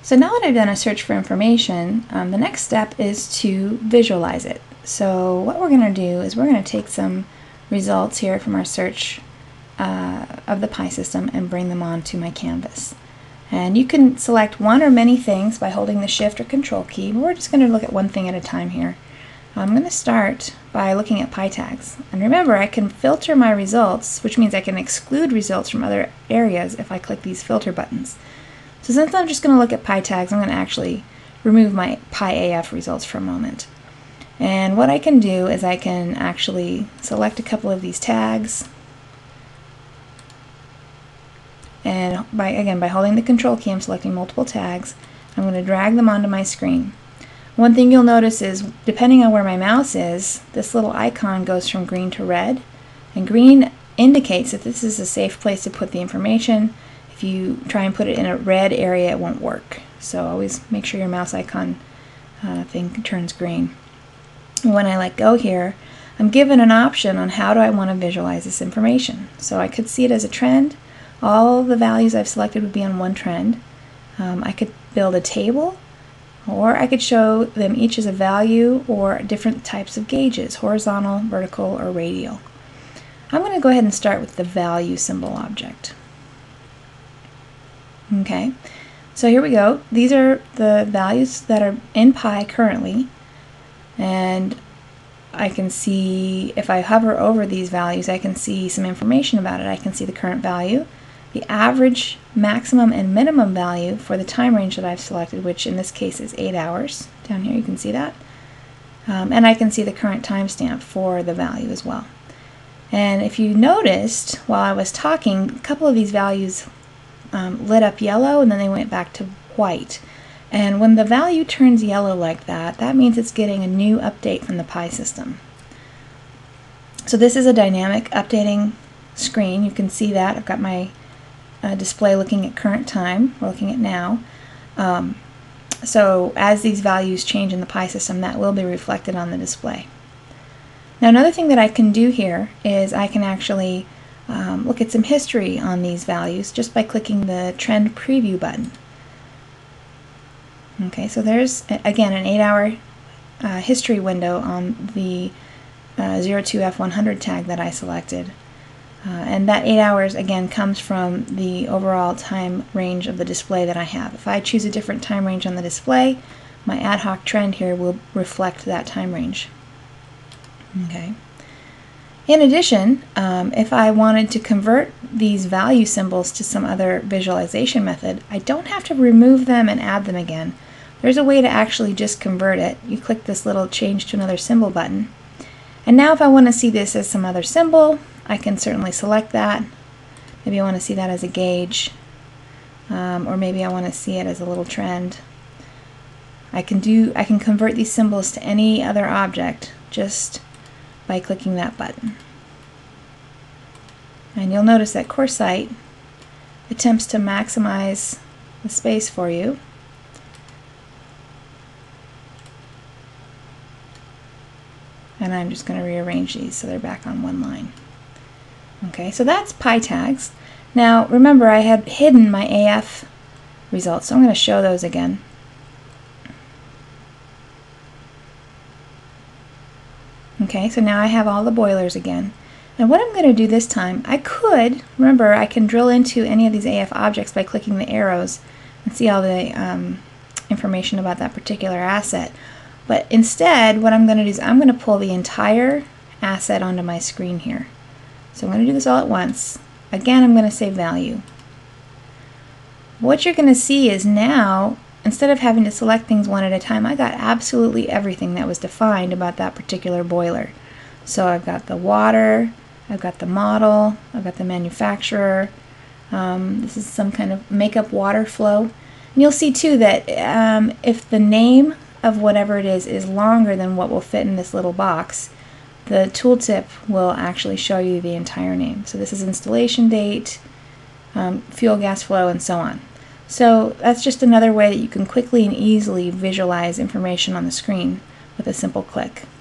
So now that I've done a search for information, the next step is to visualize it. So what we're going to do is we're going to take some results here from our search of the PI system and bring them onto my canvas. And you can select one or many things by holding the Shift or Control key. We're just going to look at one thing at a time here. I'm going to start by looking at PI tags. And remember, I can filter my results, which means I can exclude results from other areas if I click these filter buttons. So since I'm just going to look at PI tags, I'm going to actually remove my PI AF results for a moment. And what I can do is I can actually select a couple of these tags, and by holding the Control key, I'm selecting multiple tags. I'm going to drag them onto my screen. One thing you'll notice is, depending on where my mouse is, this little icon goes from green to red, and green indicates that this is a safe place to put the information. If you try and put it in a red area, it won't work. So always make sure your mouse icon thing turns green. And when I let go here, I'm given an option on how do I want to visualize this information. So I could see it as a trend. All the values I've selected would be on one trend. I could build a table, or I could show them each as a value or different types of gauges, horizontal, vertical, or radial. I'm going to go ahead and start with the value symbol object. Okay, so here we go. These are the values that are in PI currently, and I can see, if I hover over these values, I can see some information about it. I can see the current value, the average, maximum, and minimum value for the time range that I've selected, which in this case is 8 hours. Down here you can see that. And I can see the current timestamp for the value as well. And if you noticed, while I was talking, a couple of these values lit up yellow and then they went back to white. And when the value turns yellow like that, that means it's getting a new update from the PI system. So this is a dynamic updating screen. You can see that. I've got my display looking at current time. We're looking at now. So as these values change in the PI system, that will be reflected on the display. Now another thing that I can do here is I can actually look at some history on these values just by clicking the Trend Preview button. Okay, so there's again an 8-hour history window on the 02F100 tag that I selected. And that 8 hours again comes from the overall time range of the display that I have. If I choose a different time range on the display, my ad hoc trend here will reflect that time range. Okay. In addition, if I wanted to convert these value symbols to some other visualization method, I don't have to remove them and add them again. There's a way to actually just convert it. You click this little Change to Another Symbol button. And now if I want to see this as some other symbol, I can certainly select that. Maybe I want to see that as a gauge, or maybe I want to see it as a little trend. I can convert these symbols to any other object just by clicking that button. And you'll notice that Coresight attempts to maximize the space for you. And I'm just going to rearrange these so they're back on one line. Okay, so that's PI tags. Now remember, I had hidden my AF results, so I'm going to show those again. Okay, so now I have all the boilers again. And what I'm going to do this time, I can drill into any of these AF objects by clicking the arrows and see all the information about that particular asset. But instead, what I'm going to do is I'm going to pull the entire asset onto my screen here. So I'm going to do this all at once. Again, I'm going to say value. What you're going to see is now, instead of having to select things one at a time, I got absolutely everything that was defined about that particular boiler. So I've got the water, I've got the model, I've got the manufacturer. This is some kind of makeup water flow. And you'll see too that if the name of whatever it is longer than what will fit in this little box, the tooltip will actually show you the entire name. So this is installation date, fuel gas flow, and so on. So that's just another way that you can quickly and easily visualize information on the screen with a simple click.